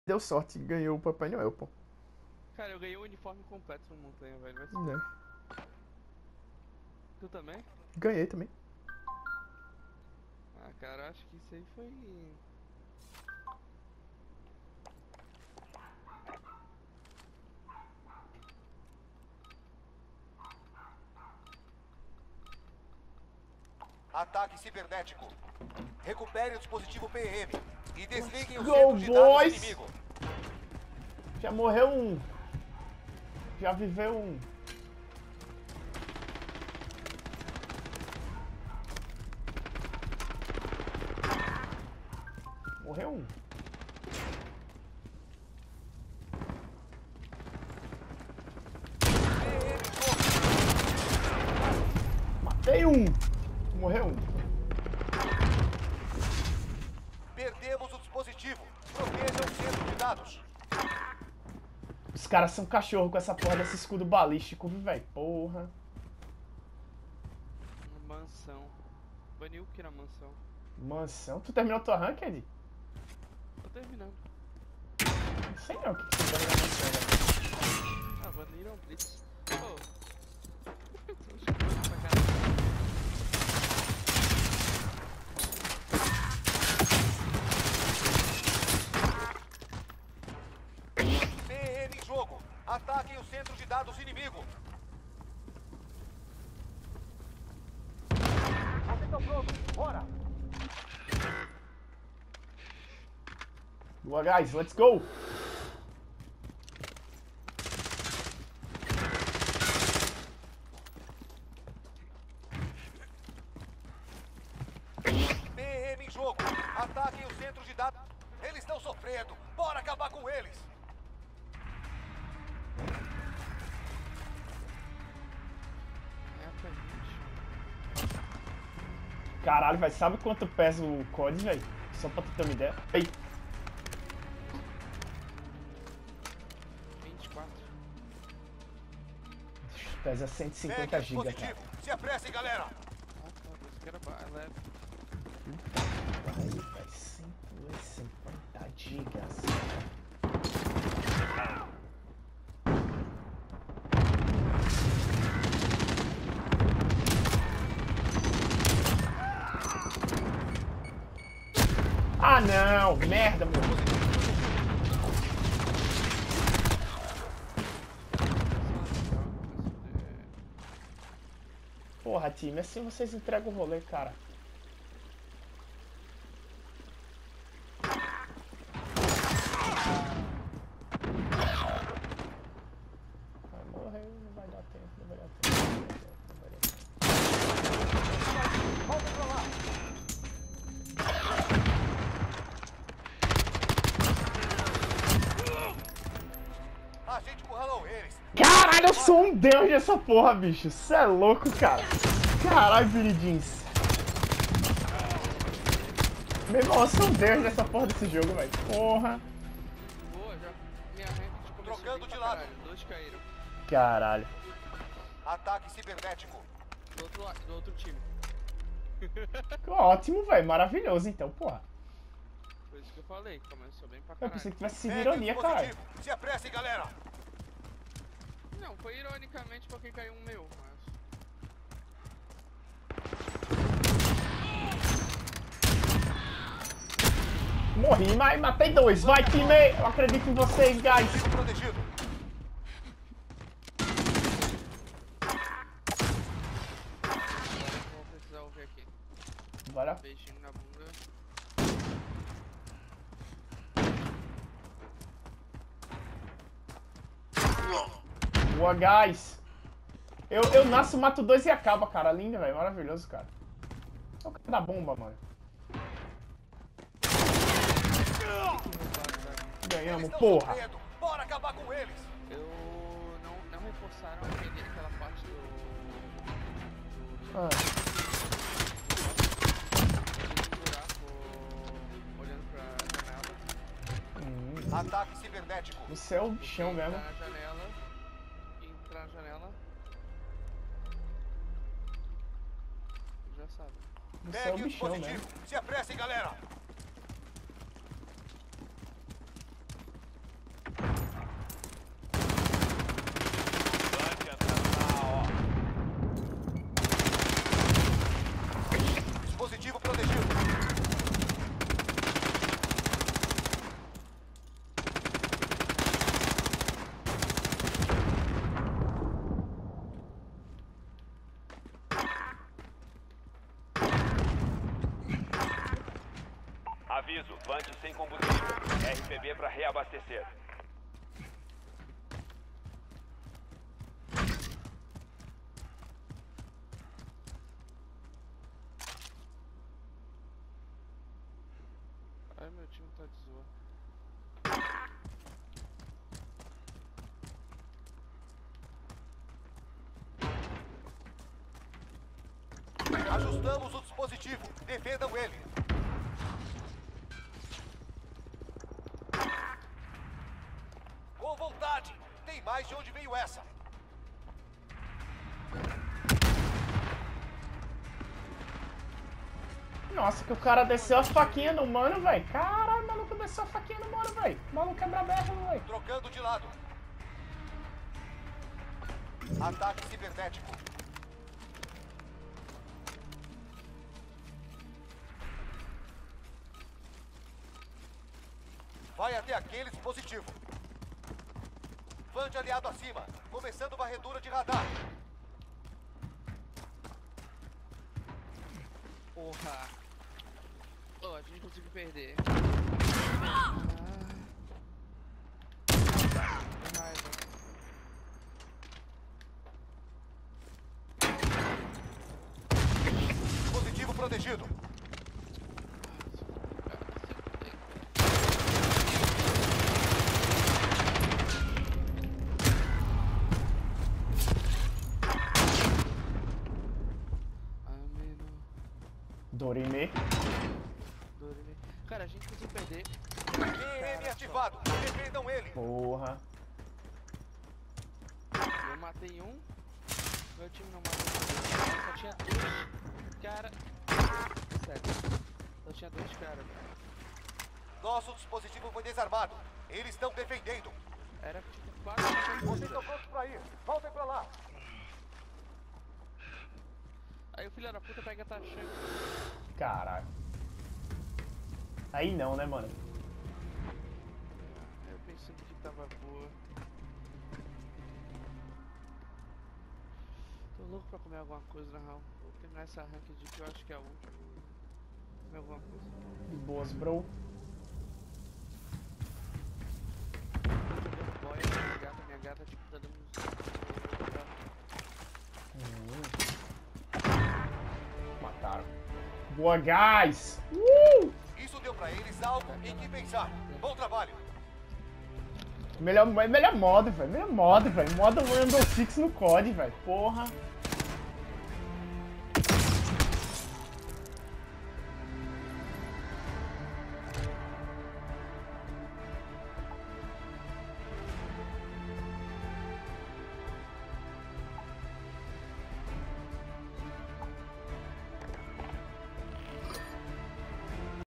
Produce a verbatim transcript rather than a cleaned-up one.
Deu sorte, ganhou o Papai Noel, pô. Cara, eu ganhei o uniforme completo no Montanha, velho. Vai se Né? fuder. Tu também? Ganhei também. Ah, cara, acho que isso aí foi... Ataque cibernético. Recupere o dispositivo P M e desliguem o Go, centro de dados boys! inimigo. Já morreu um. Já viveu um. Morreu um. Matei um. Morreu um. Perdemos o dispositivo. Proteja o centro de dados. Os caras são cachorro com essa porra desse escudo balístico, velho. Porra. Mansão. Baniu o que na mansão? Mansão. Tu terminou tua ranked? Tô terminando. Não sei não o que, que você baniu na mansão, velho. Ah, baniram o Blitz. Pô. Tô chutando pra caralho. P M em jogo. Ataquem o centro de dados inimigo. Vocês estão prontos? Bora! Boa, guys. Let's go. P M em jogo. Ataquem o centro de dados. Eles estão sofrendo. Bora acabar com eles. É pra gente. Caralho, velho. Sabe quanto pesa o C O D, velho? Só pra tu ter uma ideia. Ei. vinte e quatro. Pesa cento e cinquenta Pegue o gigas, cara. dispositivo. Se apressem, galera. Ah, tá. Esse cara é leve. Aí, velho. cento e cinquenta gigas. Ah, não! Merda, meu. Porra, time, assim vocês entregam o rolê, cara. Vai morrer, não vai dar tempo, não vai dar tempo. Não vai dar tempo, não vai dar tempo. Volta pra lá. A gente encurralou eles. Caralho, eu sou um deus nessa porra, bicho. Cê é louco, cara. Caralho, Billy Jeans. Meu irmão, eu sou um deus nessa porra desse jogo, velho. Porra. Boa, já. Minha ranked começou Trocando bem de pra lado. caralho. Dois caíram. Caralho. Ataque cibernético. Do outro, lado, do outro time. Ótimo, velho. Maravilhoso, então, porra. Foi isso que eu falei. Começou bem pra Eu caralho. pensei que tivesse sido Pegue o ironia, caralho. dispositivo. Se apressem, galera. Não, foi ironicamente porque caiu um meu, mas... Morri, mas matei dois. Vai, time. Eu acredito em vocês, guys. Fico protegido. Agora eu vou precisar ouvir aqui. Bora. Beijinho na bunda. Boa, guys. Eu, eu nasço, mato dois e acaba, cara. Lindo, velho. Maravilhoso, cara. É o cara da bomba, mano. Ganhamos, Eles estão porra. sofrendo. Bora acabar com eles. Eu... Não, não reforçaram aquele, aquela parte do... do... Ah, do buraco olhando pra janela. hum. Ataque cibernético. Você é o bichão mesmo. Entrar na janela. Entrar na janela. Já sabe. Você é o Pegue o bichão dispositivo. mesmo. Se apressem, galera. Levante sem combustível. R P B para reabastecer. Ai, meu time tá de zoa. Ajustamos o dispositivo. Defendam ele. Com vontade. Tem mais de onde veio essa. Nossa, que o cara desceu a faquinha no mano, velho. Caralho, o maluco desceu a faquinha no mano, velho. O maluco quebra berro, velho. Trocando de lado. Ataque cibernético. Vai até aquele dispositivo. Fã de aliado acima. Começando varredura de radar. Porra. Oh, a gente conseguiu perder. Ah. Que raiva. Dispositivo protegido. Dorime. Dorime. Cara, a gente conseguiu perder. Q M ativado. Defendam ele. Porra. Eu matei um. Meu time não matou ninguém. Só tinha dois. Cara. Sério. Só tinha dois caras, velho. Nosso dispositivo foi desarmado. Eles estão defendendo. Era tipo quase uma Vocês coisa. estão prontos pra ir. Voltem pra lá. Aí o filho da puta pega a taxa. Caralho. Aí não, né, mano? Eu pensando que tava boa. Tô louco pra comer alguma coisa, na real. Vou terminar essa ranked que eu acho que é a última. Comer alguma coisa. De boas, bro. Deu boia na minha gata, minha gata tipo tá dando uns... Mataram. Boa, guys! Uh! Isso deu pra eles algo em que pensar. Bom trabalho. Melhor, melhor modo, velho. Melhor modo, velho. Modo Rainbow Six no C O D, velho. Porra.